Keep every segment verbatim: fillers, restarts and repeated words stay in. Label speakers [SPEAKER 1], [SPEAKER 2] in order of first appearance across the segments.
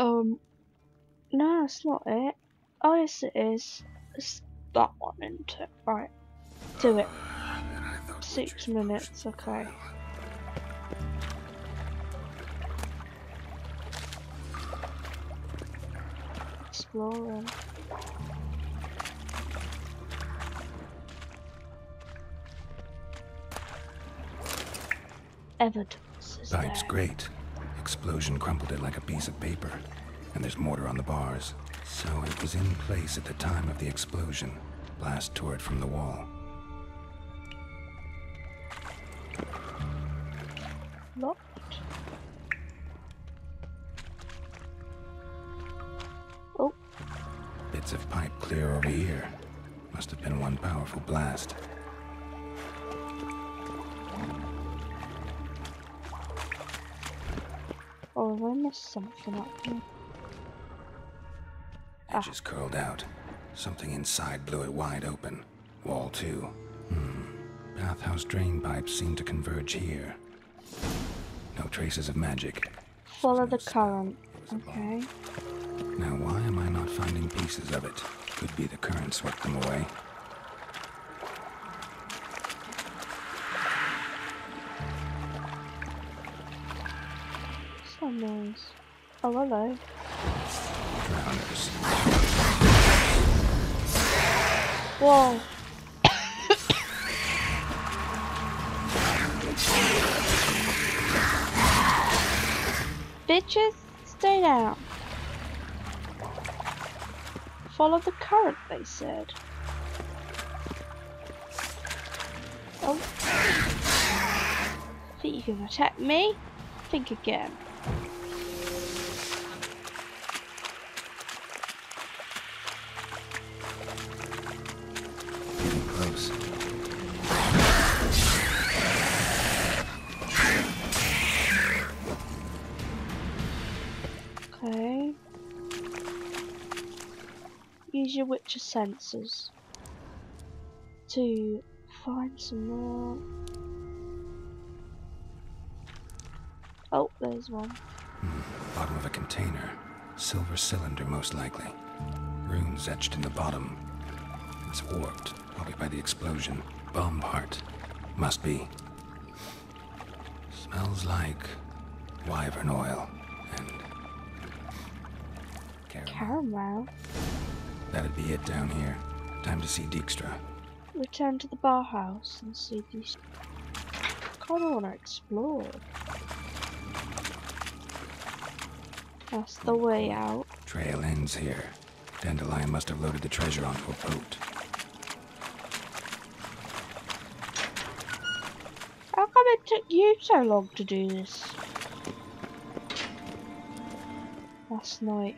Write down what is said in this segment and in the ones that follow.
[SPEAKER 1] Um, no, it's not it. Oh, yes, it is. It's that one, isn't it? Right. Do it. Six minutes, okay. Exploring. Evidence is
[SPEAKER 2] Pipe's
[SPEAKER 1] there.
[SPEAKER 2] great. Explosion crumpled it like a piece of paper. And there's mortar on the bars. So it was in place at the time of the explosion. Blast tore it from the wall.
[SPEAKER 1] Locked. Oh.
[SPEAKER 2] Bits of pipe clear over here. Must have been one powerful blast.
[SPEAKER 1] Oh, have I missed something up here?
[SPEAKER 2] Edges ah. curled out. Something inside blew it wide open. Wall two. Hmm. Bathhouse drain pipes seem to converge here. No traces of magic.
[SPEAKER 1] Follow the current. Okay.
[SPEAKER 2] Now why am I not finding pieces of it? Could be the current swept them away.
[SPEAKER 1] What's that noise? Oh, hello.
[SPEAKER 2] Drowners.
[SPEAKER 1] Whoa. Bitches, stay down. Follow the current, they said. Oh. Think you can attack me? Think again.
[SPEAKER 2] Getting close.
[SPEAKER 1] Okay. Use your Witcher senses to find some more. Oh, there's one.
[SPEAKER 2] Hmm. Bottom of a container. Silver cylinder, most likely. Runes etched in the bottom. It's warped, probably by the explosion. Bomb part. Must be. Smells like wyvern oil and caramel.
[SPEAKER 1] Caramel?
[SPEAKER 2] That'd be it down here. Time to see Dijkstra.
[SPEAKER 1] Return to the bar house and see these. Kinda wanna explore. That's the way out.
[SPEAKER 2] Trail ends here. Dandelion must have loaded the treasure onto a boat.
[SPEAKER 1] How come it took you so long to do this? Last night.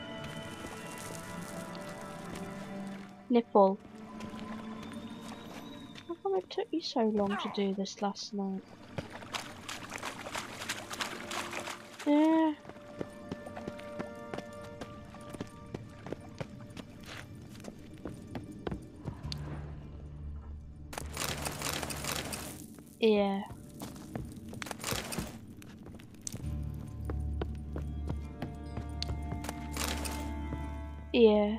[SPEAKER 1] Nipple. How come it took you so long to do this last night? Yeah. Yeah. Yeah.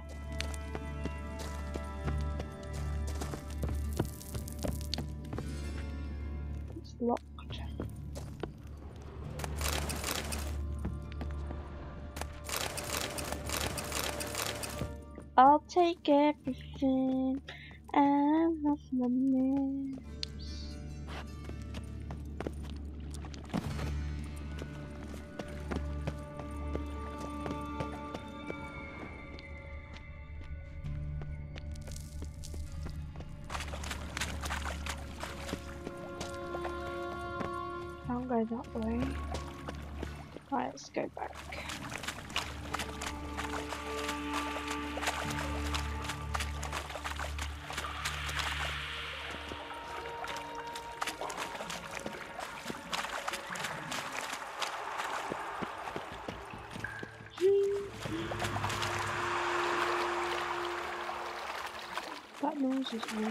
[SPEAKER 1] It's locked. I'll take everything and have my names. Can't go that way. Right, let's go back. That noise is weird.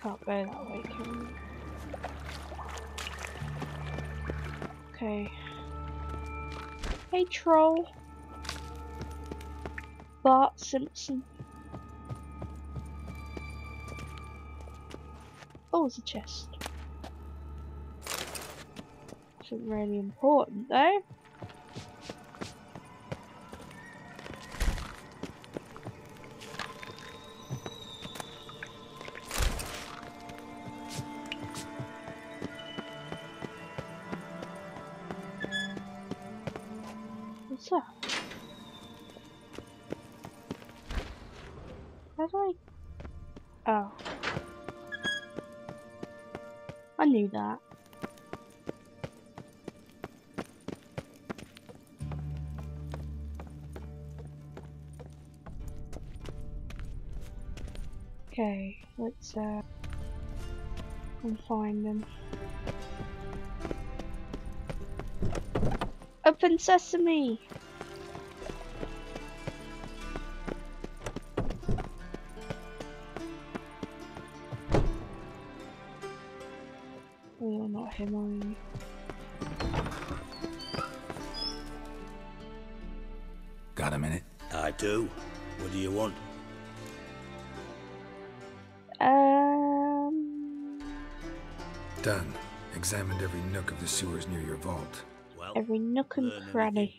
[SPEAKER 1] Can't go that way, can we? Okay. Hey, troll. Bart Simpson. Oh, it's a chest. Isn't really important though. What's that? How do I? Oh. I knew that. Okay, let's uh and find them. Open sesame! Oh, you're not him, are you?
[SPEAKER 2] Got a minute?
[SPEAKER 3] I do. What do you want?
[SPEAKER 1] Um...
[SPEAKER 2] Done. Examined every nook of the sewers near your vault.
[SPEAKER 3] Well,
[SPEAKER 1] Every nook and
[SPEAKER 3] learn
[SPEAKER 1] cranny.
[SPEAKER 3] anything.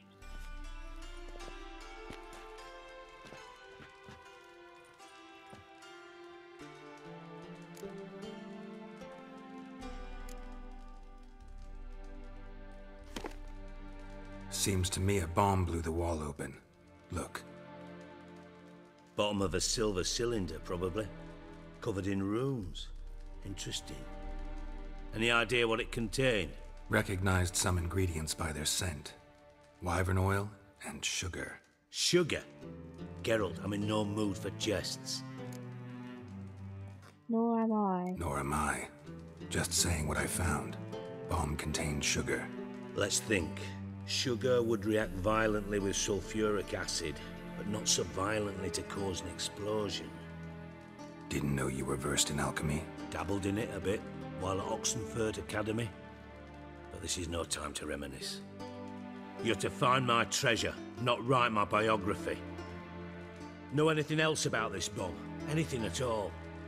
[SPEAKER 2] Seems to me a bomb blew the wall open. Look.
[SPEAKER 3] Bottom of a silver cylinder, probably. Covered in runes. Interesting. Any idea what it contained?
[SPEAKER 2] Recognized some ingredients by their scent. Wyvern oil and sugar.
[SPEAKER 3] Sugar? Geralt, I'm in no mood for jests.
[SPEAKER 1] Nor am I.
[SPEAKER 2] Nor am I. Just saying what I found. Bomb contained sugar.
[SPEAKER 3] Let's think. Sugar would react violently with sulfuric acid, but not so violently to cause an explosion.
[SPEAKER 2] Didn't know you were versed in alchemy.
[SPEAKER 3] Dabbled in it a bit while at Oxenford Academy. But this is no time to reminisce. You're to find my treasure, not write my biography. Know anything else about this bomb? Anything at all?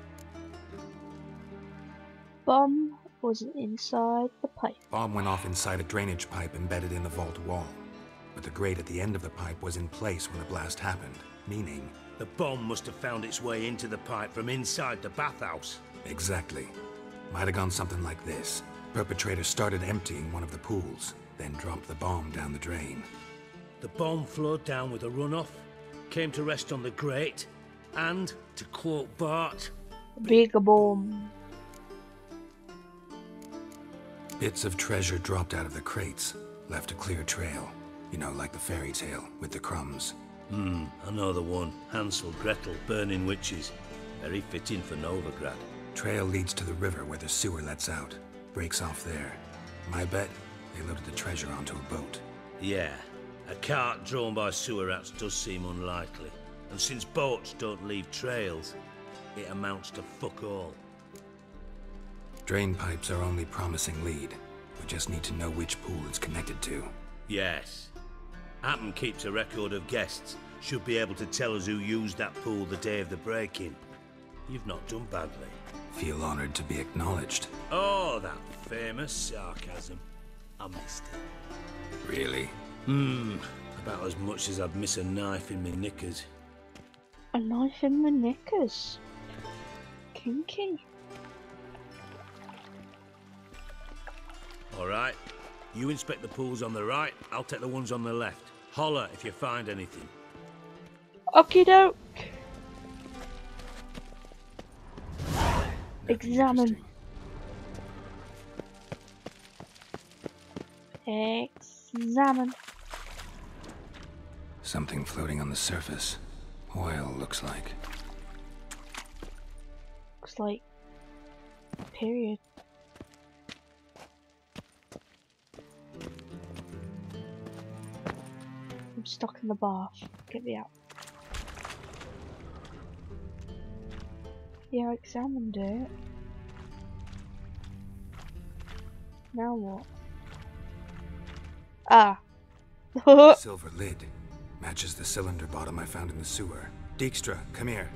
[SPEAKER 1] Bomb was inside the pipe.
[SPEAKER 2] Bomb went off inside a drainage pipe embedded in the vault wall. But the grate at the end of the pipe was in place when the blast happened, meaning...
[SPEAKER 3] The bomb must have found its way into the pipe from inside the bathhouse.
[SPEAKER 2] Exactly. Might have gone something like this. Perpetrator started emptying one of the pools, then dropped the bomb down the drain.
[SPEAKER 3] The bomb flowed down with a runoff, came to rest on the grate, and, to quote Bart...
[SPEAKER 1] Big bomb.
[SPEAKER 2] Bits of treasure dropped out of the crates, left a clear trail. You know, like the fairy tale, with the crumbs.
[SPEAKER 3] Hmm, I know the one. Hansel, Gretel, burning witches. Very fitting for Novigrad.
[SPEAKER 2] Trail leads to the river where the sewer lets out. Breaks off there. My bet, they loaded the treasure onto a boat.
[SPEAKER 3] Yeah, a cart drawn by sewer rats does seem unlikely. And since boats don't leave trails, it amounts to fuck all.
[SPEAKER 2] Drain pipes are only promising lead. We just need to know which pool it's connected to.
[SPEAKER 3] Yes. Appen keeps a record of guests. Should be able to tell us who used that pool the day of the break-in. You've not done badly.
[SPEAKER 2] Feel honored to be acknowledged.
[SPEAKER 3] Oh, that famous sarcasm. I missed it.
[SPEAKER 2] Really?
[SPEAKER 3] Hmm, about as much as I'd miss a knife in my knickers.
[SPEAKER 1] A knife in my knickers. Kinky.
[SPEAKER 3] All right. You inspect the pools on the right, I'll take the ones on the left. Holler if you find anything.
[SPEAKER 1] Okie doke. Examine. Examine.
[SPEAKER 2] Something floating on the surface. Oil, looks like.
[SPEAKER 1] Looks like period. I'm stuck in the bath. Get me out. Yeah, I examined it. Now what? Ah.
[SPEAKER 2] Silver lid. Matches the cylinder bottom I found in the sewer. Dijkstra, come here.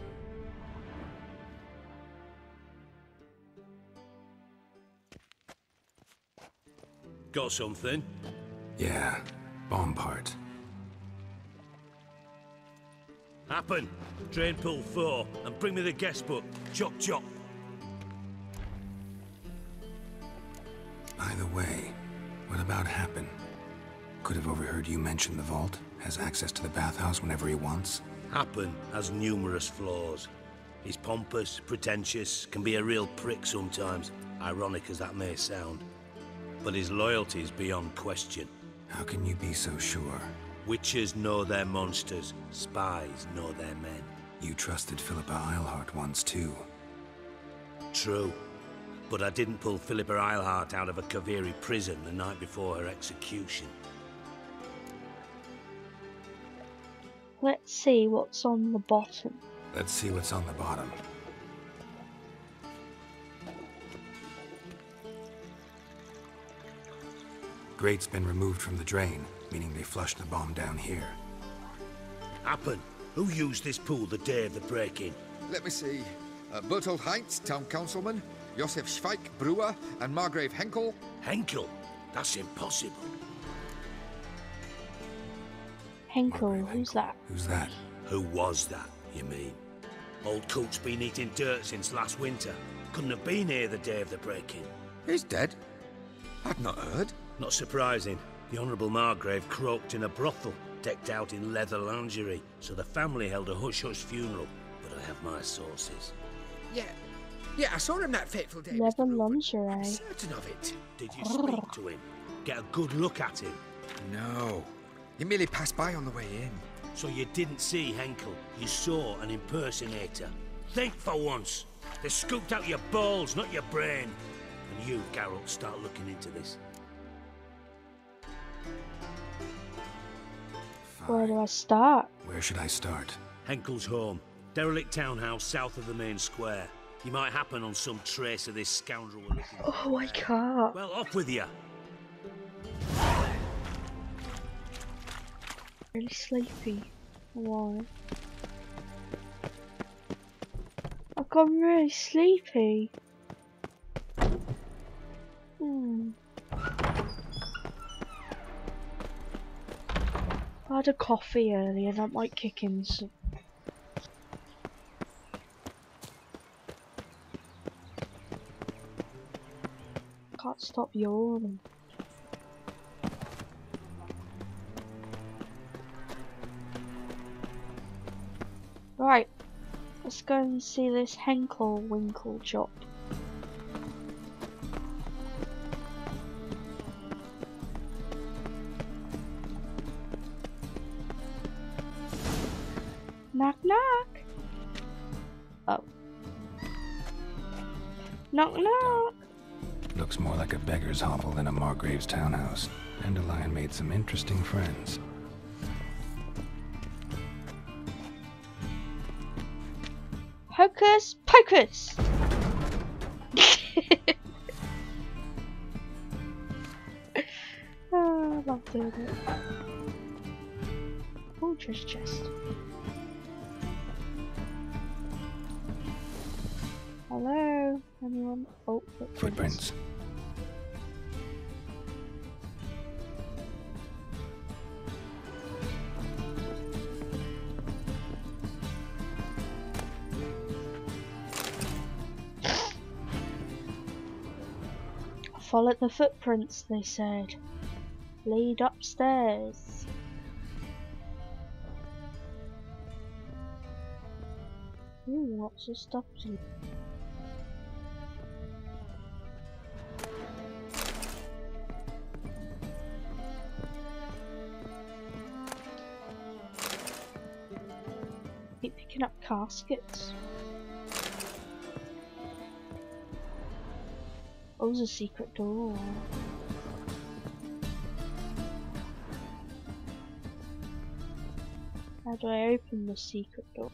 [SPEAKER 3] Got something?
[SPEAKER 2] Yeah, bomb part.
[SPEAKER 3] Happen. Drain pool four, and bring me the guest book. Chop chop.
[SPEAKER 2] By the way, what about Happen? Could have overheard you mention the vault. Has access to the bathhouse whenever he wants.
[SPEAKER 3] Happen has numerous flaws. He's pompous, pretentious, can be a real prick sometimes, ironic as that may sound. But his loyalty is beyond question.
[SPEAKER 2] How can you be so sure?
[SPEAKER 3] Witches know their monsters, spies know their men.
[SPEAKER 2] You trusted Philippa Eilhart once too.
[SPEAKER 3] True. But I didn't pull Philippa Eilhart out of a Kaviri prison the night before her execution.
[SPEAKER 1] Let's see what's on the bottom.
[SPEAKER 2] Let's see what's on the bottom. Grate's been removed from the drain, meaning they flushed the bomb down here.
[SPEAKER 3] Happen. Who used this pool the day of the break-in?
[SPEAKER 4] Let me see. Uh, Bertold Heinz, town councilman, Josef Schweik, brewer, and Margrave Henkel.
[SPEAKER 3] Henkel? That's impossible.
[SPEAKER 1] Henkel,
[SPEAKER 2] Margrave
[SPEAKER 1] who's
[SPEAKER 2] Henkel.
[SPEAKER 1] that?
[SPEAKER 2] Who's that?
[SPEAKER 3] Who was that, you mean? Old Coot's been eating dirt since last winter. Couldn't have been here the day of the break-in.
[SPEAKER 4] He's dead. I've not heard.
[SPEAKER 3] Not surprising. The Honourable Margrave croaked in a brothel, decked out in leather lingerie, so the family held a hush-hush funeral. But I have my sources.
[SPEAKER 4] Yeah. Yeah, I saw him that fateful day.
[SPEAKER 1] Leather
[SPEAKER 4] Mister Rupert.
[SPEAKER 1] lingerie.
[SPEAKER 4] I'm certain of it.
[SPEAKER 3] Did you speak to him? Get a good look at him?
[SPEAKER 4] No. He merely passed by on the way in.
[SPEAKER 3] So you didn't see Henkel, you saw an impersonator. Think for once. They scooped out your balls, not your brain. And you, Geralt, start looking into this.
[SPEAKER 1] Where do I start?
[SPEAKER 2] Where should I start?
[SPEAKER 3] Henkel's home. Derelict townhouse south of the main square. You might happen on some trace of this scoundrel we're looking for.
[SPEAKER 1] Oh, I can't.
[SPEAKER 3] Well, off with you.
[SPEAKER 1] Really sleepy. Why? I've got really sleepy. Hmm. I had a coffee earlier, that might kick in some. Can't stop yawning. Right, let's go and see this Henkel Winkle shop. Knock knock. Oh. Knock knock.
[SPEAKER 2] Looks more like a beggar's hovel than a Margrave's townhouse. Dandelion made some interesting friends.
[SPEAKER 1] Hocus pocus! Oh, I love doing it. Oh, treasure chest. Hello? Anyone? Oh, footprints.
[SPEAKER 2] Footprints.
[SPEAKER 1] Follow the footprints, they said. Lead upstairs. Ooh, lots of stuff to keep picking up caskets. Oh, there's a secret door. How do I open the secret door?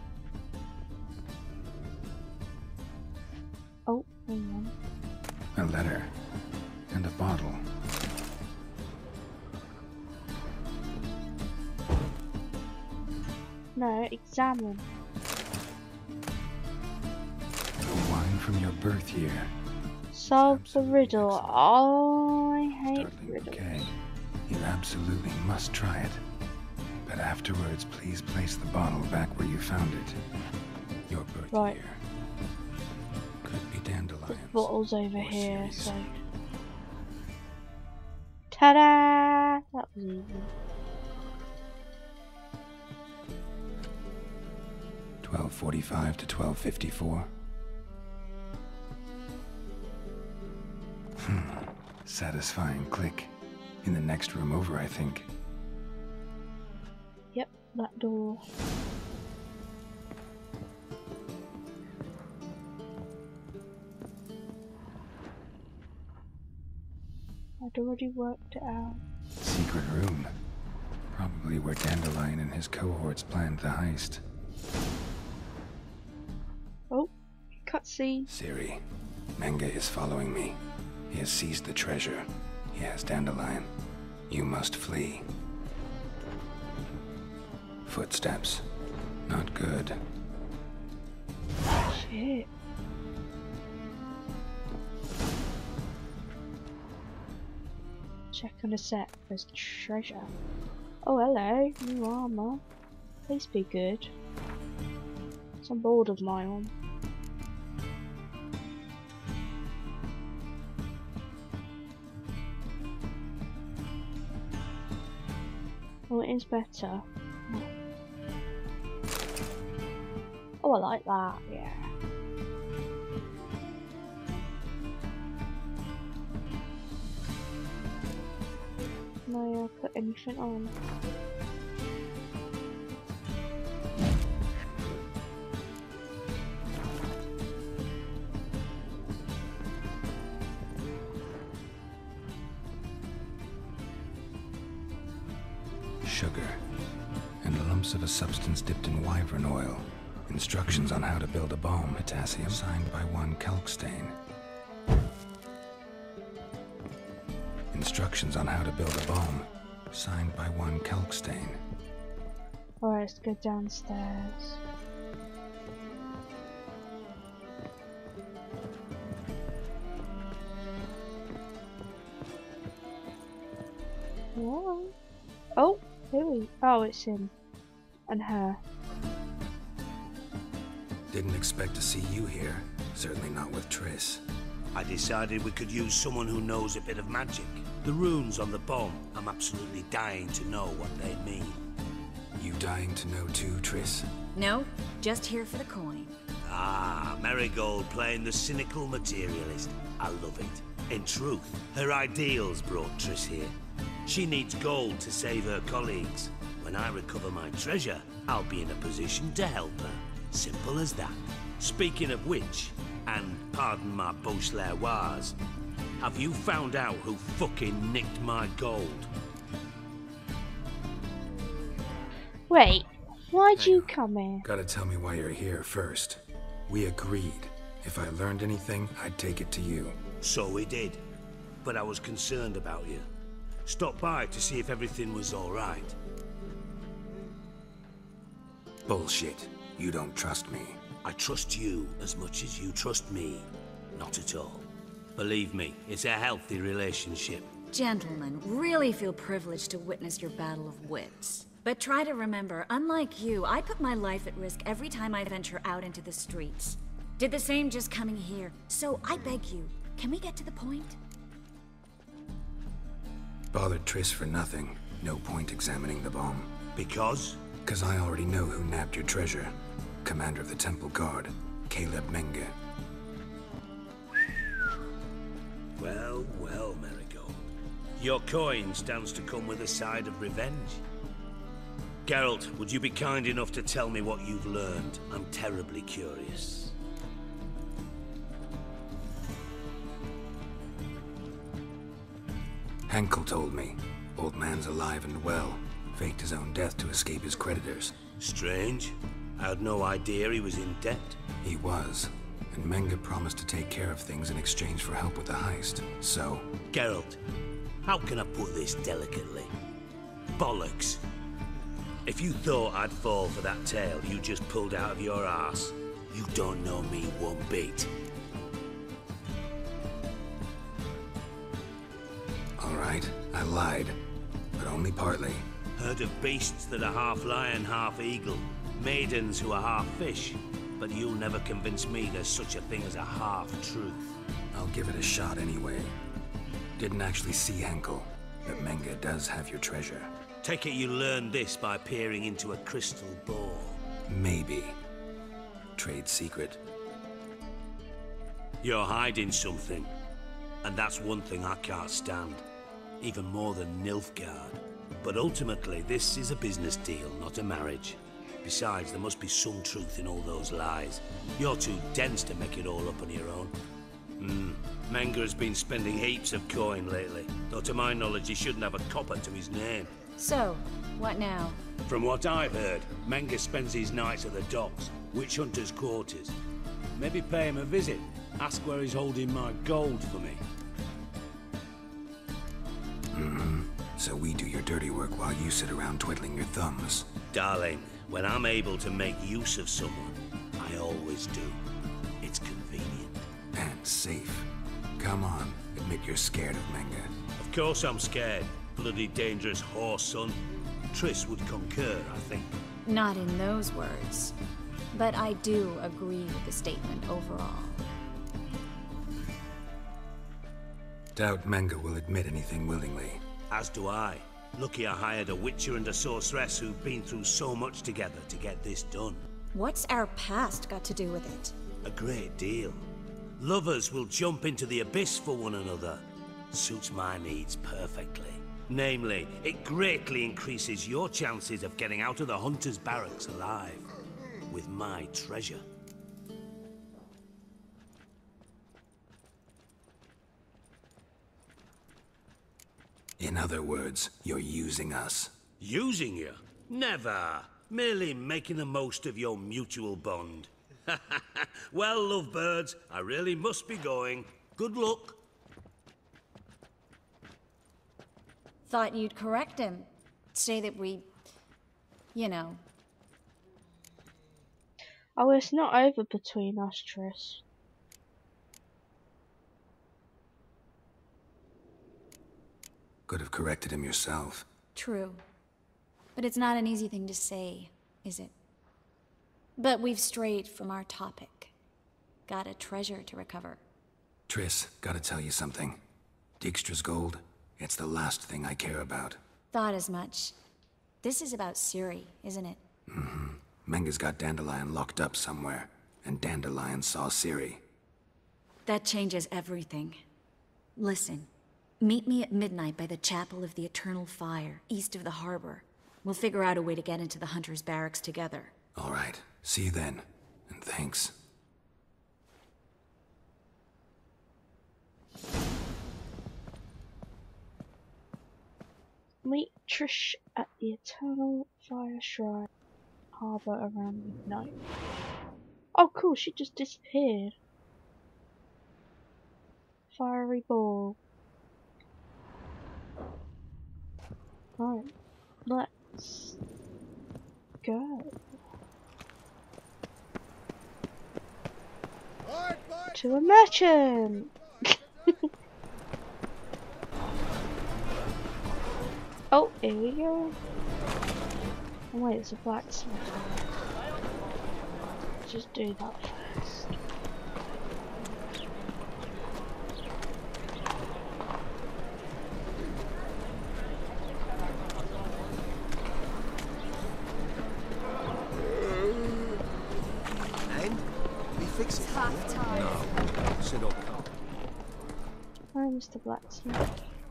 [SPEAKER 1] Oh, hang on.
[SPEAKER 2] A letter. And a bottle.
[SPEAKER 1] No, examine.
[SPEAKER 2] The wine from your birth year.
[SPEAKER 1] Solve the riddle. Oh, I hate
[SPEAKER 2] Dudley
[SPEAKER 1] riddles.
[SPEAKER 2] Bouquet. You absolutely must try it. But afterwards, please place the bottle back where you found it. Your birth
[SPEAKER 1] Right.
[SPEAKER 2] year. Could be
[SPEAKER 1] The
[SPEAKER 2] dandelions.
[SPEAKER 1] bottle's over
[SPEAKER 2] or
[SPEAKER 1] here,
[SPEAKER 2] cerise.
[SPEAKER 1] so. Ta-da! That was easy.
[SPEAKER 2] twelve forty-five to twelve fifty-four. Hmm. Satisfying click. In the next room over, I think.
[SPEAKER 1] Yep, that door. I'd already worked it out.
[SPEAKER 2] Secret room. Probably where Dandelion and his cohorts planned the heist.
[SPEAKER 1] Oh, cutscene.
[SPEAKER 2] Ciri, Menge is following me. He has seized the treasure. He has Dandelion. You must flee. Footsteps. Not good.
[SPEAKER 1] Shit. Check on the set. There's treasure. Oh, hello. New armor. Please be good. Some bored of my one. Oh, it is better. Oh, I like that. Yeah. May I put anything on?
[SPEAKER 2] Sugar. And lumps of a substance dipped in wyvern oil. Instructions on how to build a bomb. Potassium. Signed by one Kalkstein. Instructions on how to build a bomb. Signed by one Kalkstein.
[SPEAKER 1] Alright, let's go downstairs. What? Oh, here we. Oh, it's him and her.
[SPEAKER 2] Didn't expect to see you here. Certainly not with Triss.
[SPEAKER 3] I decided we could use someone who knows a bit of magic. The runes on the bomb, I'm absolutely dying to know what they mean.
[SPEAKER 2] You dying to know too, Triss?
[SPEAKER 5] No, just here for the coin.
[SPEAKER 3] Ah, Marigold playing the cynical materialist. I love it. In truth, her ideals brought Triss here. She needs gold to save her colleagues. When I recover my treasure, I'll be in a position to help her. Simple as that. Speaking of which, and pardon my Beauclervoise, have you found out who fucking nicked my gold?
[SPEAKER 1] Wait, why'd
[SPEAKER 2] Hang
[SPEAKER 1] you
[SPEAKER 2] on.
[SPEAKER 1] come here?
[SPEAKER 2] Gotta tell me why you're here first. We agreed. If I learned anything, I'd take it to you.
[SPEAKER 3] So we did. But I was concerned about you. Stopped by to see if everything was all right.
[SPEAKER 2] Bullshit. You don't trust me.
[SPEAKER 3] I trust you as much as you trust me. Not at all. Believe me, it's a healthy relationship.
[SPEAKER 5] Gentlemen, really feel privileged to witness your battle of wits. But try to remember, unlike you, I put my life at risk every time I venture out into the streets. Did the same just coming here. So I beg you, can we get to the point?
[SPEAKER 2] Bothered Triss for nothing. No point examining the bomb.
[SPEAKER 3] Because?
[SPEAKER 2] Cause I already know who nabbed your treasure. Commander of the Temple Guard, Caleb Menge.
[SPEAKER 3] Well, well, Marigold. Your coin stands to come with a side of revenge. Geralt, would you be kind enough to tell me what you've learned? I'm terribly curious.
[SPEAKER 2] Henkel told me. Old man's alive and well. Faked his own death to escape his creditors.
[SPEAKER 3] Strange. I had no idea he was in debt.
[SPEAKER 2] He was. and Menge promised to take care of things in exchange for help with the heist. So...
[SPEAKER 3] Geralt, how can I put this delicately? Bollocks. If you thought I'd fall for that tale you just pulled out of your arse, you don't know me one bit.
[SPEAKER 2] All right, I lied, but only partly.
[SPEAKER 3] Heard of beasts that are half lion, half eagle, maidens who are half fish, but you'll never convince me there's such a thing as a half-truth.
[SPEAKER 2] I'll give it a shot anyway. Didn't actually see Henkel, but Menge does have your treasure.
[SPEAKER 3] Take it you learned this by peering into a crystal ball.
[SPEAKER 2] Maybe. Trade secret.
[SPEAKER 3] You're hiding something, and that's one thing I can't stand. Even more than Nilfgaard. But ultimately, this is a business deal, not a marriage. Besides, there must be some truth in all those lies. You're too dense to make it all up on your own. Hmm. Menge has been spending heaps of coin lately, though to my knowledge he shouldn't have a copper to his name.
[SPEAKER 5] So, what now?
[SPEAKER 3] From what I've heard, Menge spends his nights at the docks, witch hunters' quarters. Maybe pay him a visit. Ask where he's holding my gold for me.
[SPEAKER 2] Mm-hmm. So we do your dirty work while you sit around twiddling your thumbs.
[SPEAKER 3] Darling, when I'm able to make use of someone, I always do. It's convenient.
[SPEAKER 2] And safe. Come on, admit you're scared of Menge.
[SPEAKER 3] Of course I'm scared. Bloody dangerous whore, son. Triss would concur, I think.
[SPEAKER 5] Not in those words. But I do agree with the statement overall.
[SPEAKER 2] Doubt Menge will admit anything willingly.
[SPEAKER 3] As do I. Lucky I hired a witcher and a sorceress who've been through so much together to get this done.
[SPEAKER 5] What's our past got to do with it?
[SPEAKER 3] A great deal. Lovers will jump into the abyss for one another. Suits my needs perfectly. Namely, it greatly increases your chances of getting out of the hunter's barracks alive. With my treasure.
[SPEAKER 2] In other words, you're using us.
[SPEAKER 3] Using you? Never. Merely making the most of your mutual bond. Well, lovebirds, I really must be going. Good luck.
[SPEAKER 5] Thought you'd correct him. Say that we... you know...
[SPEAKER 1] Oh, it's not over between us, Triss.
[SPEAKER 2] Could have corrected him yourself.
[SPEAKER 5] True. But it's not an easy thing to say, is it? But we've strayed from our topic. Got a treasure to recover.
[SPEAKER 2] Triss, gotta tell you something. Dijkstra's gold, it's the last thing I care about.
[SPEAKER 5] Thought as much. This is about Ciri, isn't it?
[SPEAKER 2] Mm-hmm. Menge's got Dandelion locked up somewhere, and Dandelion saw Ciri.
[SPEAKER 5] That changes everything. Listen, meet me at midnight by the Chapel of the Eternal Fire, east of the harbor. We'll figure out a way to get into the Hunter's barracks together.
[SPEAKER 2] All right. See you then. And thanks.
[SPEAKER 1] Meet Trish at the Eternal Fire Shrine Harbor around midnight. Oh cool, she just disappeared. Fiery ball. Right, let's go. To a merchant! Oh, here we go. Oh wait, it's a blacksmith. Just do that first.
[SPEAKER 6] And we fix it.
[SPEAKER 5] Tough time.
[SPEAKER 6] No, sit or come.
[SPEAKER 1] Hi, Mister Blacksmith.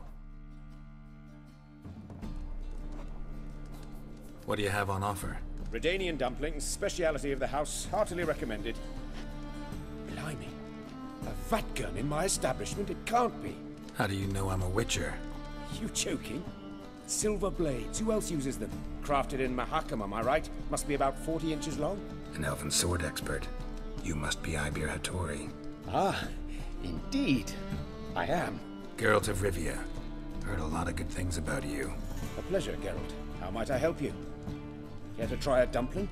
[SPEAKER 2] What do you have on offer?
[SPEAKER 7] Redanian dumplings, speciality of the house, heartily recommended. Blimey. A vat gun in my establishment? It can't be.
[SPEAKER 2] How do you know I'm a witcher?
[SPEAKER 7] You joking? Silver blades, who else uses them? Crafted in Mahakam, am I right? Must be about forty inches long?
[SPEAKER 2] An elven sword expert. You must be Ibir Hattori.
[SPEAKER 7] Ah, indeed. I am.
[SPEAKER 2] Geralt of Rivia. Heard a lot of good things about you.
[SPEAKER 7] A pleasure, Geralt. How might I help you? Care to try a dumpling?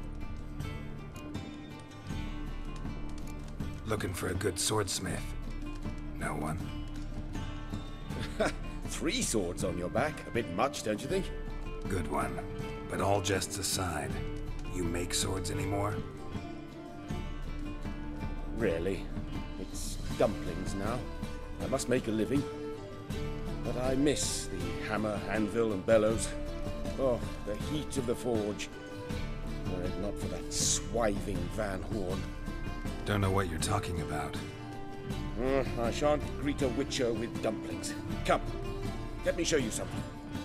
[SPEAKER 2] Looking for a good swordsmith. No one?
[SPEAKER 7] Three swords on your back. A bit much, don't you think?
[SPEAKER 2] Good one. But all jests aside, you make swords anymore?
[SPEAKER 7] Really. It's dumplings now. I must make a living. But I miss the hammer, anvil, and bellows. Oh, the heat of the forge. Were it not for that swiving Van Horn.
[SPEAKER 2] Don't know what you're talking about.
[SPEAKER 7] Uh, I shan't greet a witcher with dumplings. Come, let me show you something.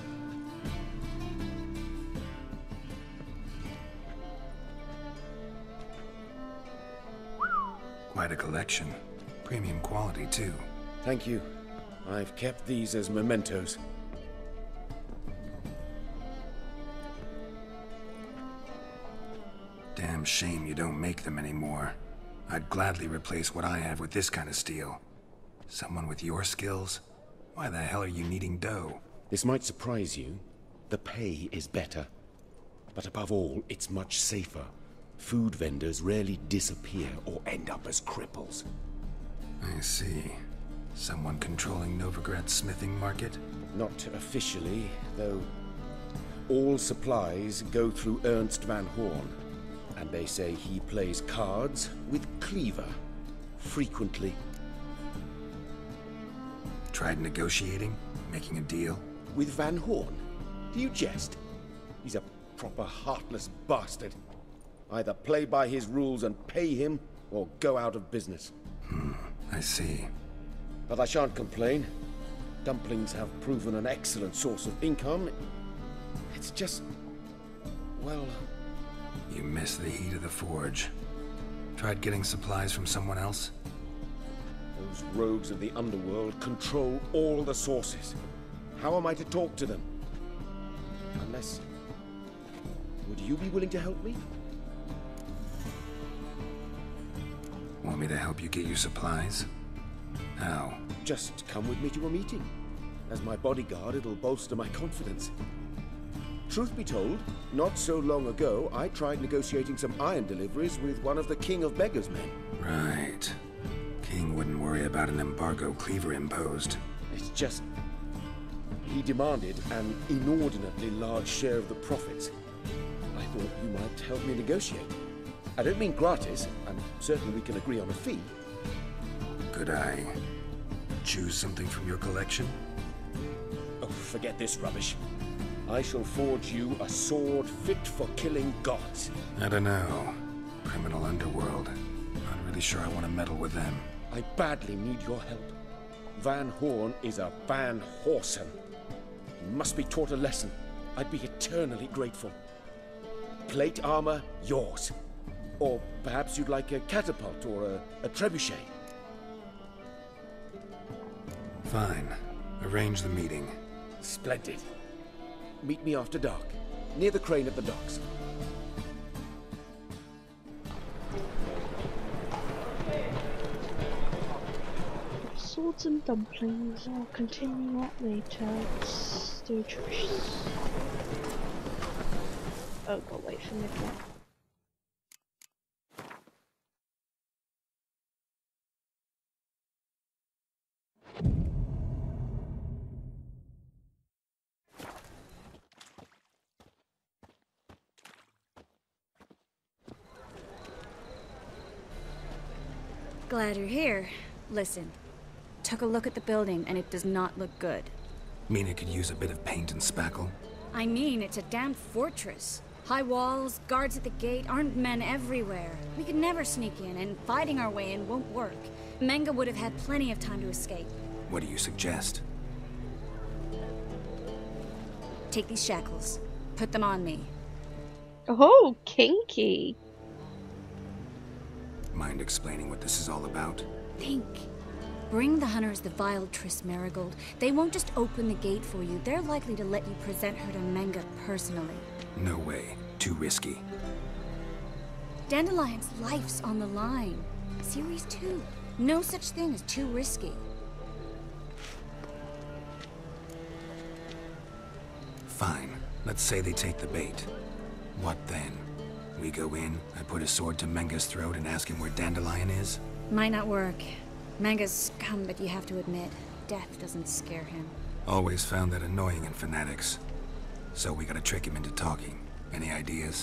[SPEAKER 2] Quite a collection. Premium quality, too.
[SPEAKER 7] Thank you. I've kept these as mementos.
[SPEAKER 2] Damn shame you don't make them anymore. I'd gladly replace what I have with this kind of steel. Someone with your skills? Why the hell are you needing dough?
[SPEAKER 7] This might surprise you. The pay is better. But above all, it's much safer. Food vendors rarely disappear or end up as cripples.
[SPEAKER 2] I see. Someone controlling Novigrad's smithing market?
[SPEAKER 7] Not officially, though all supplies go through Ernst Van Horn. And they say he plays cards with Cleaver. Frequently.
[SPEAKER 2] Tried negotiating? Making a deal?
[SPEAKER 7] With Van Horn? Do you jest? He's a proper heartless bastard. Either play by his rules and pay him, or go out of business.
[SPEAKER 2] Hmm, I see.
[SPEAKER 7] But I shan't complain. Dumplings have proven an excellent source of income. It's just... well...
[SPEAKER 2] You miss the heat of the forge. Tried getting supplies from someone else?
[SPEAKER 7] Those rogues of the underworld control all the sources. How am I to talk to them? Unless... would you be willing to help me?
[SPEAKER 2] Want me to help you get your supplies? How?
[SPEAKER 7] Just come with me to a meeting. As my bodyguard, it'll bolster my confidence. Truth be told, not so long ago, I tried negotiating some iron deliveries with one of the King of Beggars' men.
[SPEAKER 2] Right. King wouldn't worry about an embargo Cleaver imposed.
[SPEAKER 7] It's just... he demanded an inordinately large share of the profits. I thought you might help me negotiate. I don't mean gratis. I'm certain we can agree on a fee.
[SPEAKER 2] Could I choose something from your collection?
[SPEAKER 7] Oh, forget this rubbish. I shall forge you a sword fit for killing gods.
[SPEAKER 2] I don't know. Criminal underworld. Not really sure I want to meddle with them.
[SPEAKER 7] I badly need your help. Van Horn is a Van Horsen. He must be taught a lesson. I'd be eternally grateful. Plate armor, yours. Or perhaps you'd like a catapult or a, a trebuchet.
[SPEAKER 2] Fine. Arrange the meeting.
[SPEAKER 7] Splendid. Meet me after dark, near the crane at the docks.
[SPEAKER 1] Swords and dumplings. I'll continue that later. Let's do Trish. Oh, God, wait for midnight.
[SPEAKER 5] Glad you're here. Listen, took a look at the building and it does not look good.
[SPEAKER 2] Mean it could use a bit of paint and spackle?
[SPEAKER 5] I mean, it's a damn fortress. High walls, guards at the gate, armed men everywhere. We could never sneak in, and fighting our way in won't work. Menge would have had plenty of time to escape.
[SPEAKER 2] What do you suggest?
[SPEAKER 5] Take these shackles. Put them on me.
[SPEAKER 1] Oh, kinky.
[SPEAKER 2] Mind explaining what this is all about?
[SPEAKER 5] Think. Bring the hunters the vile Triss Merigold. They won't just open the gate for you. They're likely to let you present her to Menge personally.
[SPEAKER 2] No way. Too risky.
[SPEAKER 5] Dandelion's life's on the line. Series two. No such thing as too risky.
[SPEAKER 2] Fine. Let's say they take the bait. What then? We go in, I put a sword to Menga's throat and ask him where Dandelion is?
[SPEAKER 5] Might not work. Manga's scum, but you have to admit, death doesn't scare him.
[SPEAKER 2] Always found that annoying in fanatics. So we gotta trick him into talking. Any ideas?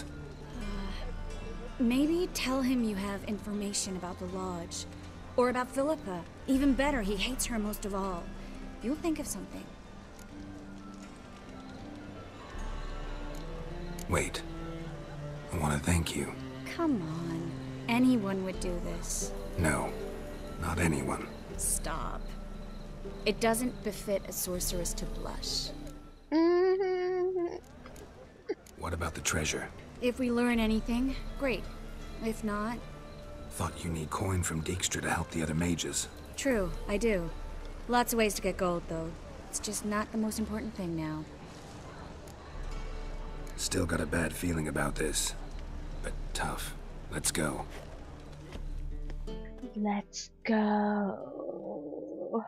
[SPEAKER 5] Maybe tell him you have information about the Lodge. Or about Philippa. Even better, he hates her most of all. You'll think of something.
[SPEAKER 2] Wait. I want to thank you.
[SPEAKER 5] Come on. Anyone would do this.
[SPEAKER 2] No. Not anyone.
[SPEAKER 5] Stop. It doesn't befit a sorceress to blush.
[SPEAKER 2] What about the treasure?
[SPEAKER 5] If we learn anything, great. If not...
[SPEAKER 2] Thought you need coin from Dijkstra to help the other mages.
[SPEAKER 5] True, I do. Lots of ways to get gold, though. It's just not the most important thing now.
[SPEAKER 2] Still got a bad feeling about this. But tough. Let's go.
[SPEAKER 1] Let's go.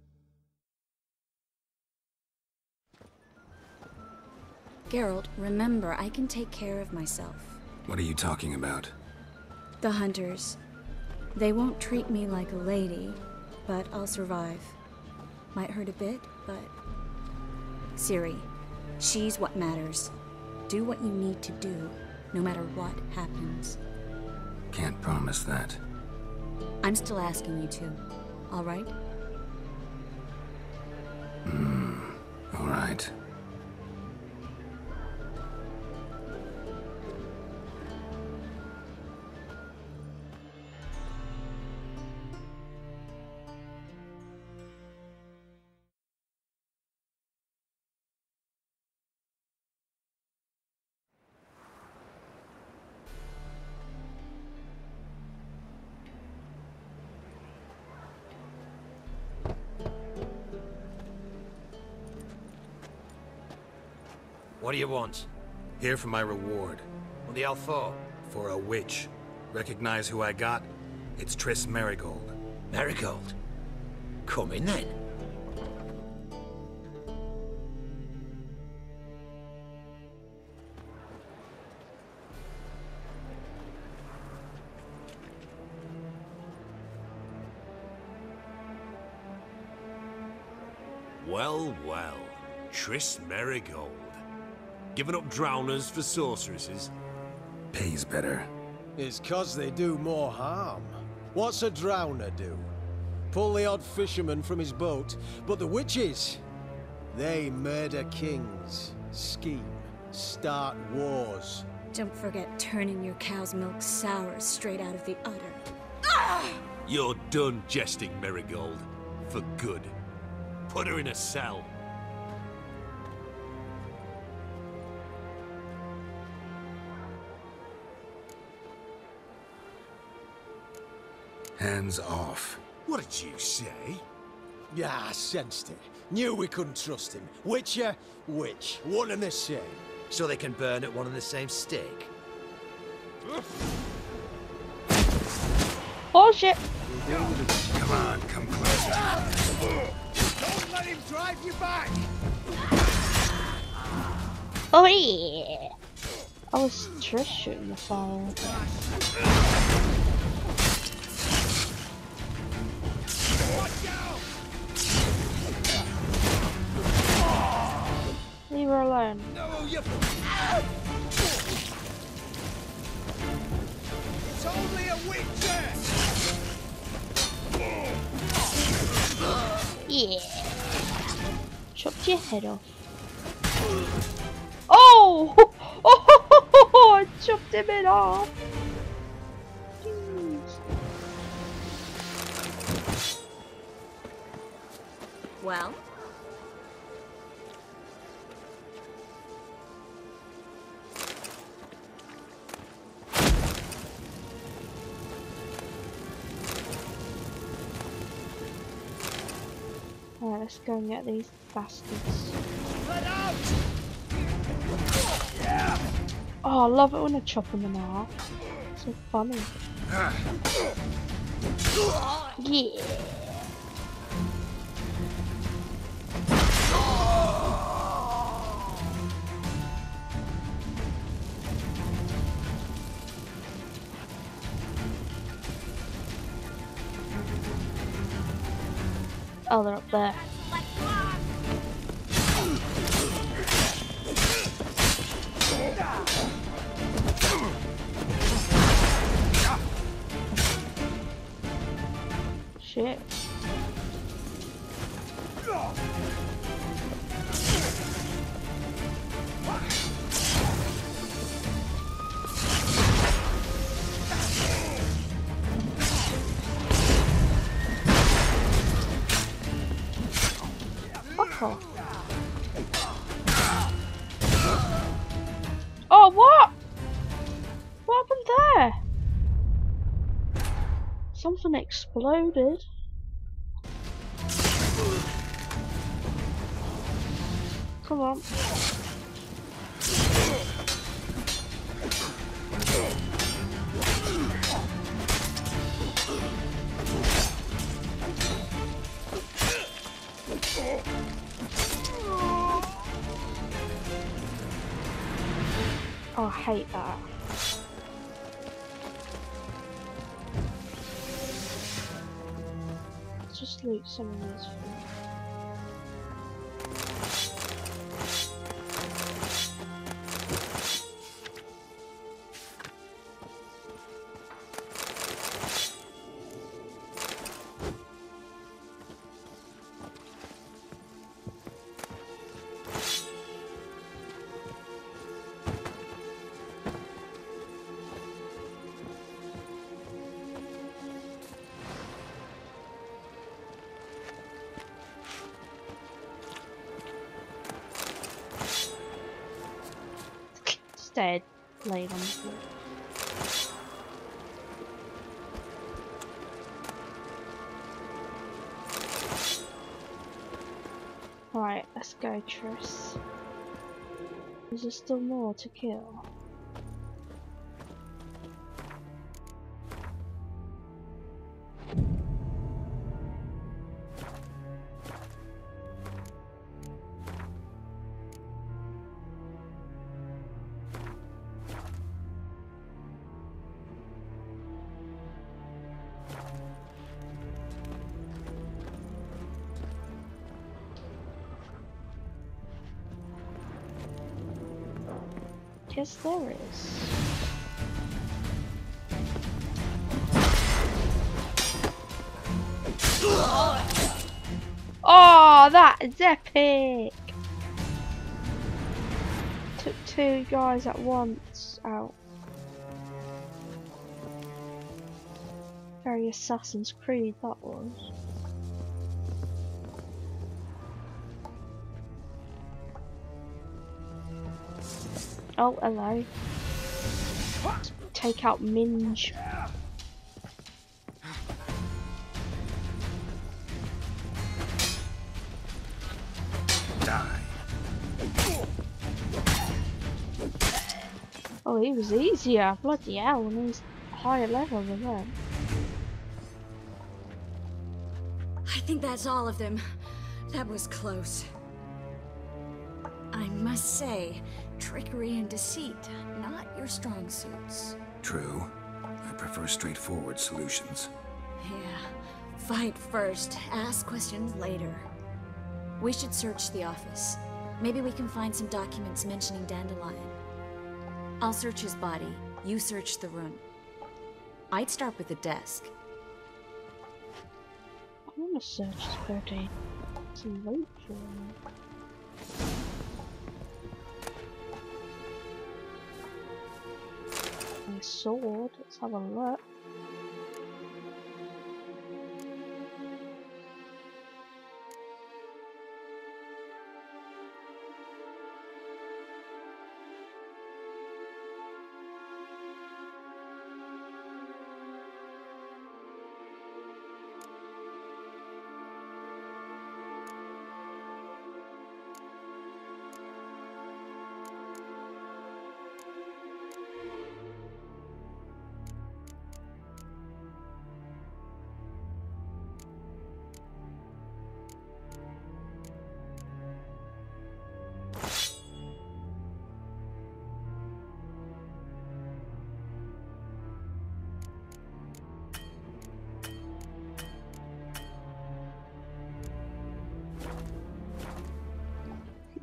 [SPEAKER 5] Geralt, remember, I can take care of myself.
[SPEAKER 2] What are you talking about?
[SPEAKER 5] The hunters. They won't treat me like a lady, but I'll survive. Might hurt a bit, but... Ciri, she's what matters. Do what you need to do, no matter what happens.
[SPEAKER 2] Can't promise that.
[SPEAKER 5] I'm still asking you to, all right?
[SPEAKER 2] Hmm, all right.
[SPEAKER 6] What do you want?
[SPEAKER 2] Here for my reward.
[SPEAKER 6] What the hell for?
[SPEAKER 2] For a witch. Recognize who I got? It's Triss Merigold.
[SPEAKER 6] Merigold? Come in then.
[SPEAKER 3] Well, well. Triss Merigold. Giving up drowners for sorceresses?
[SPEAKER 2] Pays better.
[SPEAKER 8] It's 'cause they do more harm. What's a drowner do? Pull the odd fisherman from his boat, but the witches, they murder kings, scheme, start wars.
[SPEAKER 5] Don't forget turning your cow's milk sour straight out of the udder.
[SPEAKER 3] You're done jesting, Merigold. For good. Put her in a cell.
[SPEAKER 2] Hands off.
[SPEAKER 3] What did you say?
[SPEAKER 8] Yeah, I sensed it. Knew we couldn't trust him. Witcher, witch, one and the same.
[SPEAKER 6] So they can burn at one and the same stake?
[SPEAKER 1] Oh shit!
[SPEAKER 2] Come on, come closer.
[SPEAKER 8] Don't let him drive you back!
[SPEAKER 1] Oh yeah! I was Triss shooting the fire. Leave her alone.
[SPEAKER 8] No, you... It's only a witcher!
[SPEAKER 1] Yeah. Chopped your head off. Oh! Oh! I chopped him in half. Jeez.
[SPEAKER 5] Well?
[SPEAKER 1] Alright, let's go and get these bastards.
[SPEAKER 8] Let out!
[SPEAKER 1] Oh, I love it when I chop them in half. So funny. Yeah. Oh, they're up there. Shit. Fuck off. Oh, what? What happened there? Something exploded. Come on. Oh, I hate that. Let's just loot some of these things. Dead, laid on the floor. Right, let's go, Triss. Is there still more to kill? Yes, there is. Oh, that is epic! Took two guys at once out. Very Assassin's Creed that was. Oh, hello. Take out Minge.
[SPEAKER 2] Die.
[SPEAKER 1] Oh, he was easier. Bloody hell, and he's higher level than them.
[SPEAKER 5] I think that's all of them. That was close. I must say, trickery and deceit, not your strong suits.
[SPEAKER 2] True. I prefer straightforward solutions.
[SPEAKER 5] Yeah. Fight first, ask questions later. We should search the office. Maybe we can find some documents mentioning Dandelion. I'll search his body, you search the room. I'd start with the desk.
[SPEAKER 1] I wanna search his body. Some loot for him. A sword, let's have a look.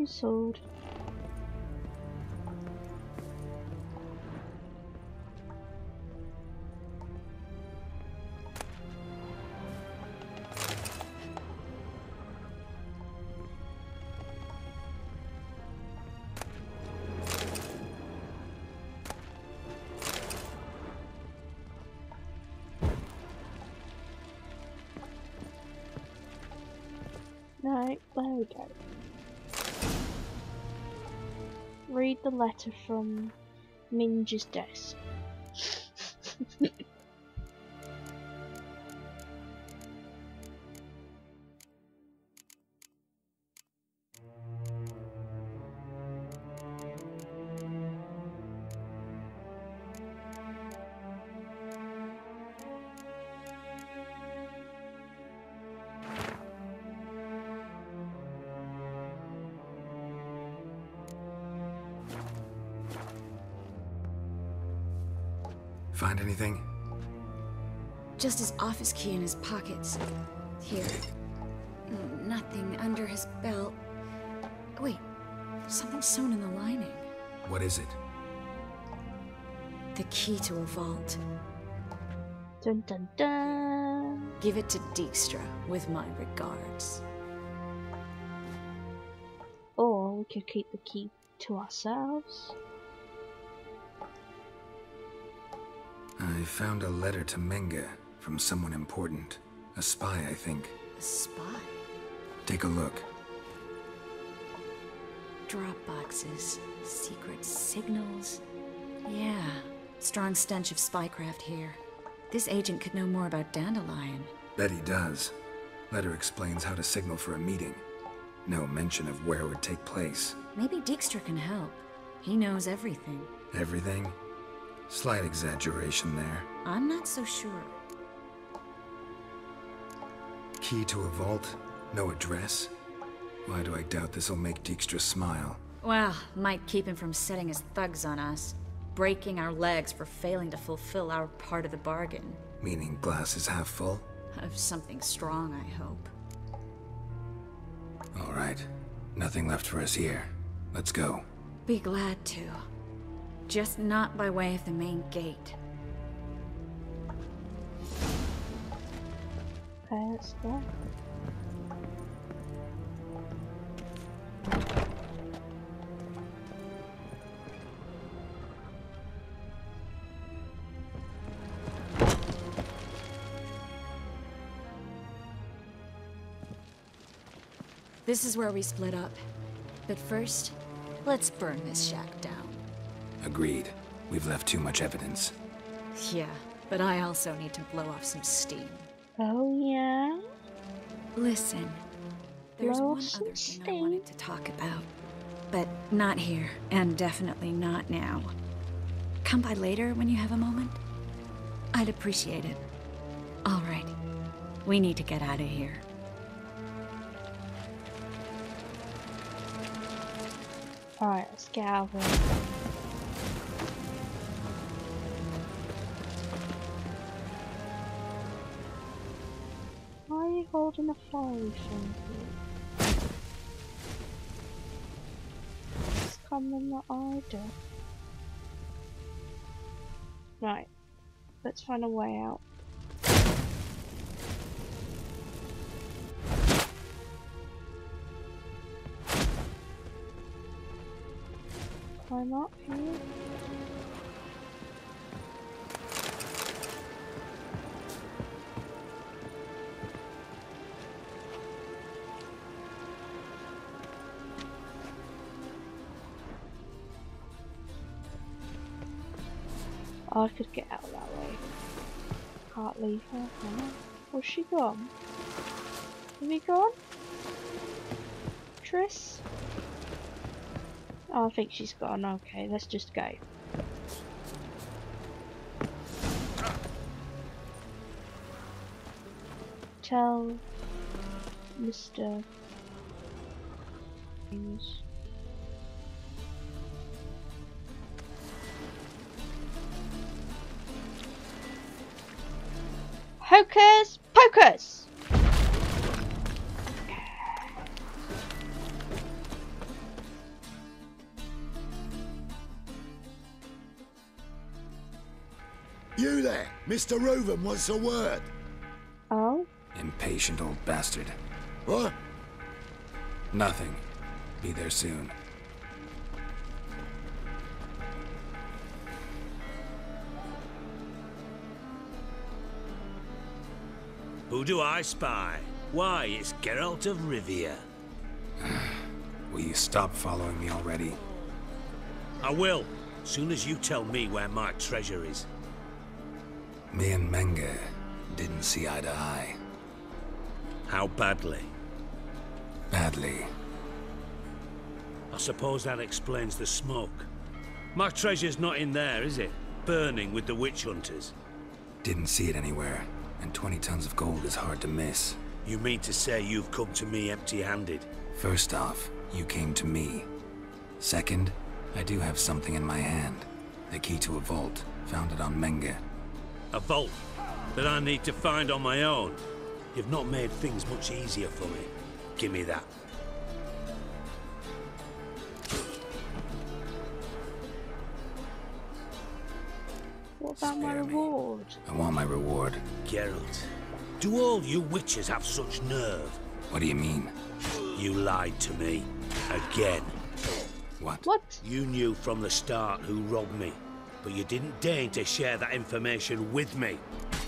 [SPEAKER 1] the sword. No, there we go. Read the letter from Minge's desk.
[SPEAKER 2] Find anything?
[SPEAKER 5] Just his office key in his pockets. Here. Mm, Nothing under his belt. Wait, something sewn in the lining.
[SPEAKER 2] What is it?
[SPEAKER 5] The key to a vault.
[SPEAKER 1] Dun dun dun.
[SPEAKER 5] Give it to Dijkstra with my regards.
[SPEAKER 1] Or we could keep the key to ourselves.
[SPEAKER 2] I found a letter to Menge from someone important. A spy, I think.
[SPEAKER 5] A spy?
[SPEAKER 2] Take a look.
[SPEAKER 5] Drop boxes, secret signals. Yeah, strong stench of spycraft here. This agent could know more about Dandelion.
[SPEAKER 2] Bet he does. Letter explains how to signal for a meeting. No mention of where it would take place.
[SPEAKER 5] Maybe Dijkstra can help. He knows everything.
[SPEAKER 2] Everything? Slight exaggeration there.
[SPEAKER 5] I'm not so sure.
[SPEAKER 2] Key to a vault? No address? Why do I doubt this'll make Dijkstra smile?
[SPEAKER 5] Well, might keep him from setting his thugs on us. Breaking our legs for failing to fulfill our part of the bargain.
[SPEAKER 2] Meaning glass is half full?
[SPEAKER 5] Of something strong, I hope.
[SPEAKER 2] All right. Nothing left for us here. Let's go.
[SPEAKER 5] Be glad to. Just not by way of the main gate.
[SPEAKER 1] Okay, let's go.
[SPEAKER 5] This is where we split up. But first, let's burn this shack down.
[SPEAKER 2] Agreed. We've left too much evidence.
[SPEAKER 5] Yeah, but I also need to blow off some steam.
[SPEAKER 1] Oh yeah?
[SPEAKER 5] Listen, there's
[SPEAKER 1] Blow
[SPEAKER 5] one
[SPEAKER 1] off some
[SPEAKER 5] other thing I
[SPEAKER 1] steam.
[SPEAKER 5] wanted to talk about. But not here, and definitely not now. Come by later when you have a moment. I'd appreciate it. All right, we need to get out of here.
[SPEAKER 1] Alright, let's get out of here. Why are you holding a fiery thing? It's common that I do. Right, let's find a way out. Climb up here. Oh, I could get out that way. Can't leave her. No. Where's she gone? Have you gone? Triss? Oh, I think she's gone. Okay, let's just go. Tell Mister News. Hocus pocus!
[SPEAKER 9] You there, Mister Reuven wants a word.
[SPEAKER 1] Oh?
[SPEAKER 2] Impatient old bastard.
[SPEAKER 9] What?
[SPEAKER 2] Nothing. Be there soon.
[SPEAKER 3] Who do I spy? Why, it's Geralt of Rivia.
[SPEAKER 2] Will you stop following me already?
[SPEAKER 3] I will, soon as you tell me where my treasure is.
[SPEAKER 2] Me and Menge didn't see eye to eye.
[SPEAKER 3] How badly?
[SPEAKER 2] Badly.
[SPEAKER 3] I suppose that explains the smoke. My treasure's not in there, is it? Burning with the witch hunters.
[SPEAKER 2] Didn't see it anywhere, and twenty tons of gold is hard to miss.
[SPEAKER 3] You mean to say you've come to me empty-handed?
[SPEAKER 2] First off, you came to me. Second, I do have something in my hand. The key to a vault, founded on Menge.
[SPEAKER 3] A vault that I need to find on my own. You've not made things much easier for me. Give me that.
[SPEAKER 1] What about my
[SPEAKER 2] Spare me.
[SPEAKER 1] reward?
[SPEAKER 2] I want my reward.
[SPEAKER 3] Geralt, do all you witches have such nerve?
[SPEAKER 2] What do you mean?
[SPEAKER 3] You lied to me. Again.
[SPEAKER 2] What?
[SPEAKER 1] What?
[SPEAKER 3] You knew from the start who robbed me, but you didn't deign to share that information with me.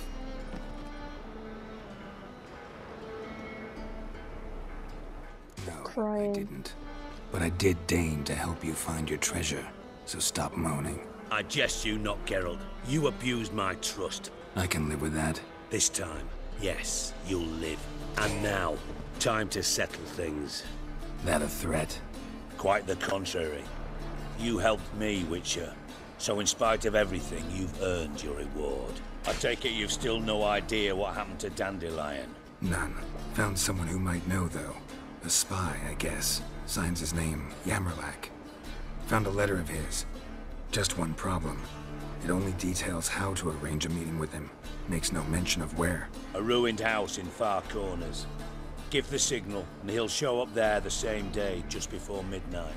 [SPEAKER 2] No,
[SPEAKER 1] Crying.
[SPEAKER 2] I didn't. But I did deign to help you find your treasure, so stop moaning.
[SPEAKER 3] I jest you not, Geralt. You abused my trust.
[SPEAKER 2] I can live with that.
[SPEAKER 3] This time, yes, you'll live. And now, time to settle things.
[SPEAKER 2] That a threat?
[SPEAKER 3] Quite the contrary. You helped me, Witcher. So in spite of everything, you've earned your reward. I take it you've still no idea what happened to Dandelion.
[SPEAKER 2] None. Found someone who might know, though. A spy, I guess. Signs his name, Yammerlak. Found a letter of his. Just one problem. It only details how to arrange a meeting with him. Makes no mention of where.
[SPEAKER 3] A ruined house in Far Corners. Give the signal, and he'll show up there the same day, just before midnight.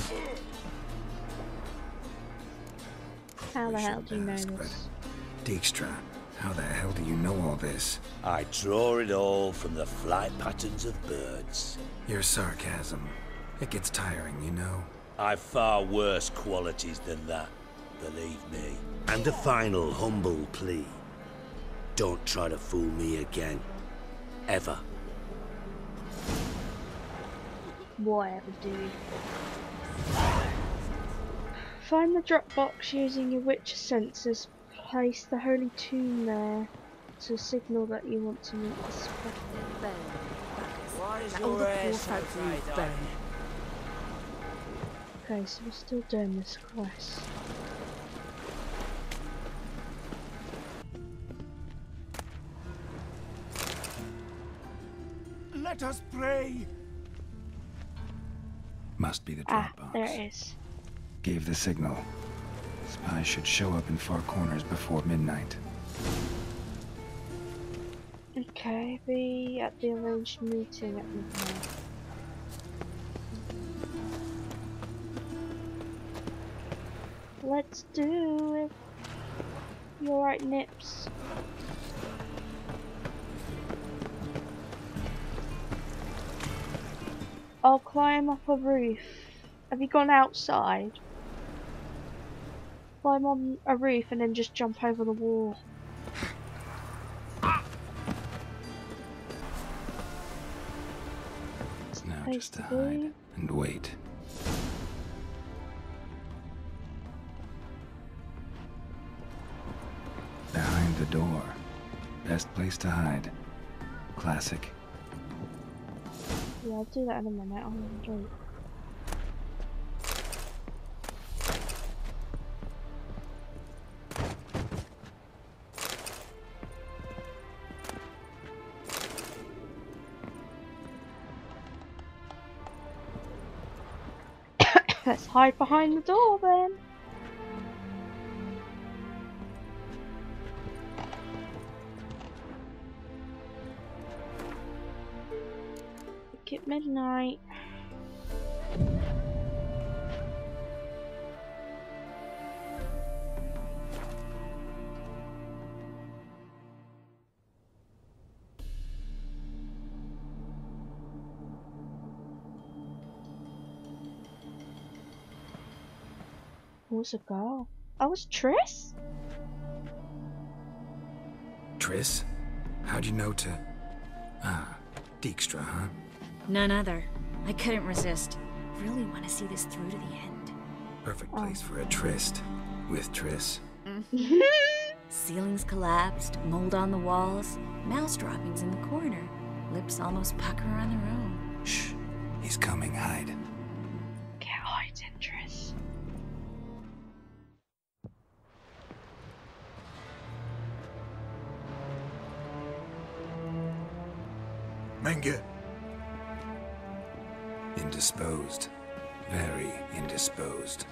[SPEAKER 1] How the
[SPEAKER 2] We
[SPEAKER 1] hell
[SPEAKER 2] shouldn't
[SPEAKER 1] do you know
[SPEAKER 2] ask,
[SPEAKER 1] this?
[SPEAKER 2] but Dijkstra, how the hell do you know all this?
[SPEAKER 3] I draw it all from the flight patterns of birds.
[SPEAKER 2] Your sarcasm. It gets tiring, you know?
[SPEAKER 3] I've far worse qualities than that, believe me. And a final humble plea. Don't try to fool me again. Ever.
[SPEAKER 1] Whatever, dude. Find the drop box using your Witcher sensors. Place the holy tomb there to signal that you want to meet the spectre.
[SPEAKER 10] Why is
[SPEAKER 11] All
[SPEAKER 10] your
[SPEAKER 11] the
[SPEAKER 10] hair
[SPEAKER 11] poor
[SPEAKER 10] so
[SPEAKER 11] folk
[SPEAKER 10] grey,
[SPEAKER 11] you've
[SPEAKER 10] darling?
[SPEAKER 1] Okay, so we're still doing this quest.
[SPEAKER 10] Let us pray.
[SPEAKER 2] Must be the
[SPEAKER 1] Ah,
[SPEAKER 2] drop box.
[SPEAKER 1] there it is.
[SPEAKER 2] Gave the signal. Spies should show up in Far Corners before midnight.
[SPEAKER 1] Okay, be at the arranged meeting at midnight. Let's do it. You alright, Nips? I'll climb up a roof. Have you gone outside? Climb on a roof and then just jump over the wall.
[SPEAKER 2] Now
[SPEAKER 1] Place
[SPEAKER 2] just to
[SPEAKER 1] to
[SPEAKER 2] hide
[SPEAKER 1] be.
[SPEAKER 2] and wait. Behind the door. Best place to hide. Classic.
[SPEAKER 1] Yeah, I'll do that in a minute. I'm gonna do it. Let's hide behind the door then. Look at midnight. was a girl. I was Triss?
[SPEAKER 2] Triss? How'd you know to... Ah, Dijkstra, huh?
[SPEAKER 5] None other. I couldn't resist. Really want to see this through to the end.
[SPEAKER 2] Perfect place for a tryst. With Triss.
[SPEAKER 5] Mm-hmm. Ceilings collapsed, mold on the walls, mouse droppings in the corner. Lips almost pucker on their own.
[SPEAKER 2] Shh. He's coming, hide.
[SPEAKER 1] Get hiding, Triss.
[SPEAKER 9] Menge.
[SPEAKER 2] Indisposed. Very indisposed.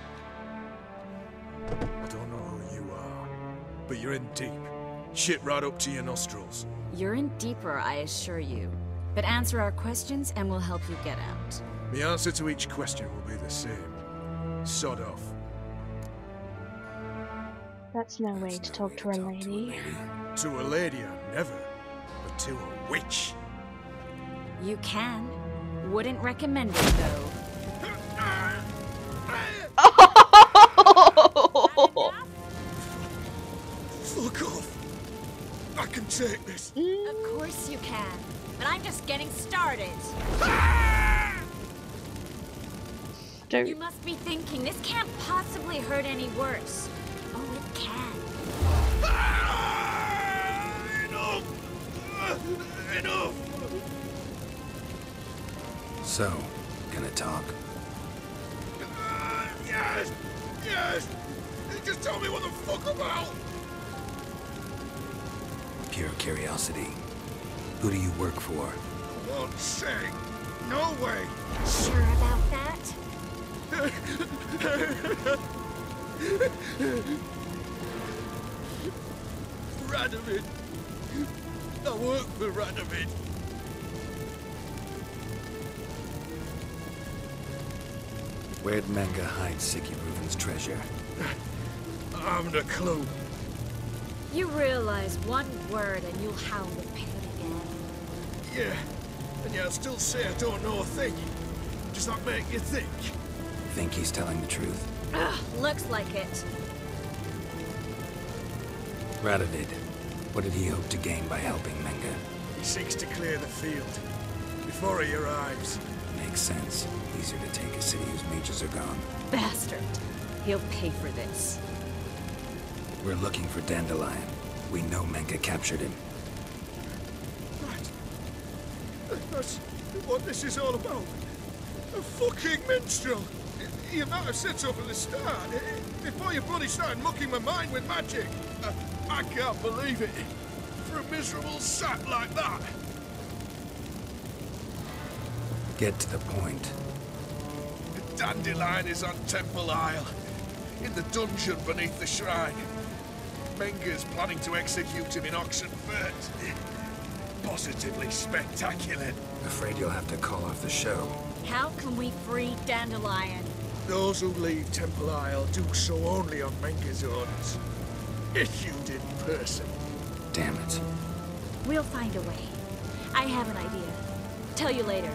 [SPEAKER 10] I don't know who you are, but you're in deep. Shit right up to your nostrils.
[SPEAKER 5] You're in deeper, I assure you. But answer our questions and we'll help you get out.
[SPEAKER 10] The answer to each question will be the same. Sod off.
[SPEAKER 1] That's no way to talk to a lady.
[SPEAKER 10] To a lady, I never. But to a witch.
[SPEAKER 5] You can. Wouldn't recommend it, though.
[SPEAKER 10] Fuck off. I can take this.
[SPEAKER 5] Of course you can. But I'm just getting started.
[SPEAKER 1] Don't.
[SPEAKER 5] You must be thinking, this can't possibly hurt any worse. Oh, it can.
[SPEAKER 10] Enough! Enough!
[SPEAKER 2] So, gonna talk?
[SPEAKER 10] Uh, yes! Yes! Just tell me what the fuck about!
[SPEAKER 2] Pure curiosity. Who do you work for?
[SPEAKER 10] I won't say. No way!
[SPEAKER 5] Sure about that?
[SPEAKER 10] Radovid. I work for Radovid.
[SPEAKER 2] Where'd Menge hide Siki Reuven's treasure?
[SPEAKER 10] I haven't a clue.
[SPEAKER 5] You realize one word and you'll howl with pain again.
[SPEAKER 10] Yeah, and yet I'll still say I don't know a thing. Does that make you think?
[SPEAKER 2] Think he's telling the truth?
[SPEAKER 5] Ugh, looks like it.
[SPEAKER 2] Radovid, what did he hope to gain by helping Menge?
[SPEAKER 10] He seeks to clear the field before he arrives.
[SPEAKER 2] Makes sense. Easier to take a city whose mages are gone.
[SPEAKER 5] Bastard. He'll pay for this.
[SPEAKER 2] We're looking for Dandelion. We know Menge captured him.
[SPEAKER 10] Right. That's what this is all about. A fucking minstrel. You might have said so from the start. Before you bloody started mucking my mind with magic. Uh, I can't believe it. For a miserable sap like that.
[SPEAKER 2] Get to the point.
[SPEAKER 10] Dandelion is on Temple Isle, in the dungeon beneath the shrine. Menge's planning to execute him in Oxenfurt. Positively spectacular.
[SPEAKER 2] Afraid you'll have to call off the show.
[SPEAKER 5] How can we free Dandelion?
[SPEAKER 10] Those who leave Temple Isle do so only on Menge's orders. Issued in person.
[SPEAKER 2] Damn it.
[SPEAKER 5] We'll find a way. I have an idea. Tell you later.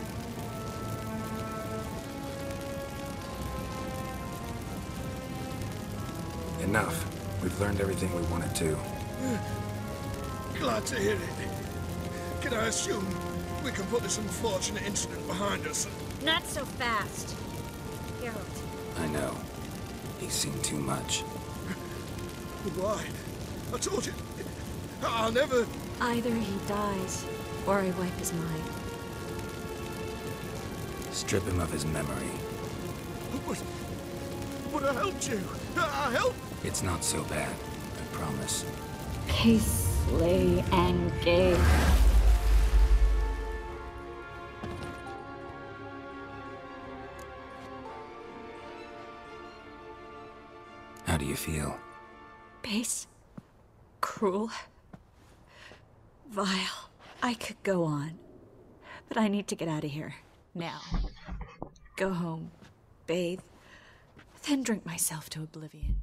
[SPEAKER 2] Enough. We've learned everything we wanted to.
[SPEAKER 10] Glad to hear it. Can I assume we can put this unfortunate incident behind us?
[SPEAKER 5] Not so fast. Geralt.
[SPEAKER 2] I know. He's seen too much.
[SPEAKER 10] Why? I told you. I'll never...
[SPEAKER 5] Either he dies, or I wipe his mind.
[SPEAKER 2] Strip him of his memory.
[SPEAKER 10] But... But I helped you. I helped...
[SPEAKER 2] It's not so bad. I promise.
[SPEAKER 5] Peace, lay, and gay.
[SPEAKER 2] How do you feel?
[SPEAKER 5] Base. Cruel. Vile. I could go on. But I need to get out of here. Now. Go home. Bathe. Then drink myself to oblivion.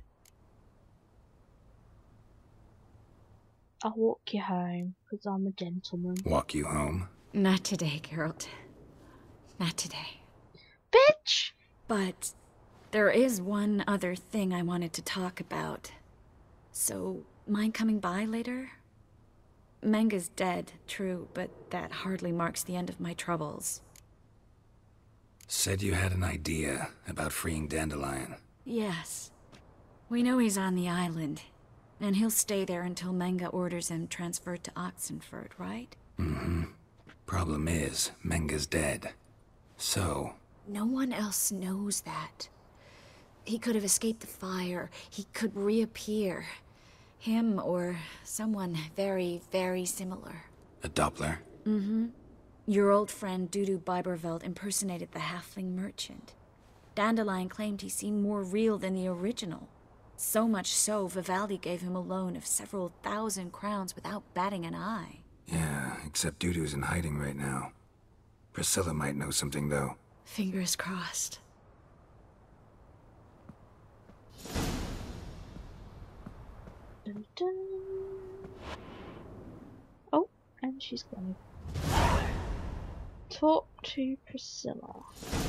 [SPEAKER 1] I'll walk you home, because I'm a gentleman.
[SPEAKER 2] Walk you home?
[SPEAKER 5] Not today, Geralt. Not today.
[SPEAKER 1] Bitch!
[SPEAKER 5] But There is one other thing I wanted to talk about. So, mind coming by later? Menga's dead, true, but that hardly marks the end of my troubles.
[SPEAKER 2] Said you had an idea about freeing Dandelion.
[SPEAKER 5] Yes. We know he's on the island, and he'll stay there until Menga orders him transferred to Oxenford, right?
[SPEAKER 2] Mm-hmm. Problem is, Menga's dead. So...
[SPEAKER 5] No one else knows that. He could have escaped the fire. He could reappear. Him or someone very, very similar.
[SPEAKER 2] A Doppler?
[SPEAKER 5] Mm-hmm. Your old friend Dudu Biberveld impersonated the halfling merchant. Dandelion claimed he seemed more real than the original. So much so, Vivaldi gave him a loan of several thousand crowns without batting an eye.
[SPEAKER 2] Yeah, except Dudu's in hiding right now. Priscilla might know something, though.
[SPEAKER 5] Fingers crossed.
[SPEAKER 1] Dun, dun. Oh, and she's gone. Talk to Priscilla.